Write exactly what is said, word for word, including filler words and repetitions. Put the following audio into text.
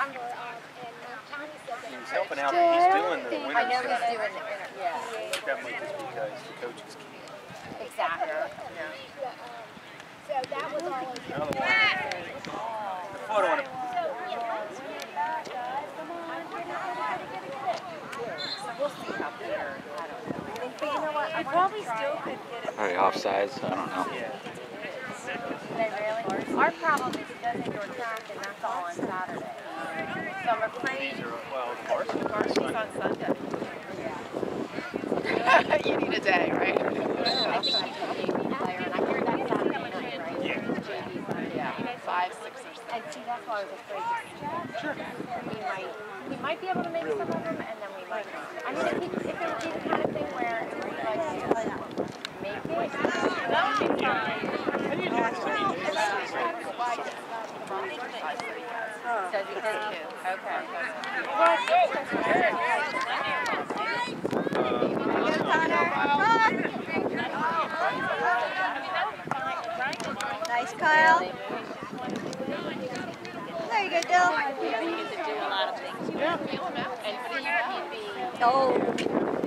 He's helping out. He's doing the winter. I know he's doing the winter. Yeah. That might just because the coaches can't. Exactly. Yeah. So that was always The foot on it. So we'll see how Peter, I don't know. But you know what? I probably still could get it. Probably offsides, I don't know. Yeah. They really? Our problem is he does indoor track, and that's all on Saturday. So I'm afraid. Well, the varsity. Varsity's on Sunday. You need a day, right? I think he's a J V player, and I hear that Saturday night, right? Yeah. J V Sunday. Yeah, five, six or seven. And see, that's why I was afraid. Sure. We might, we might be able to make some of them, and then we might not. I mean, if, he, if it would be the kind of thing where we like to make it, that would be fine. Does he hit too? Okay. Nice, Kyle. There you go, Dill. You get to do a lot of things. Yeah. And for you, he'd be. Oh.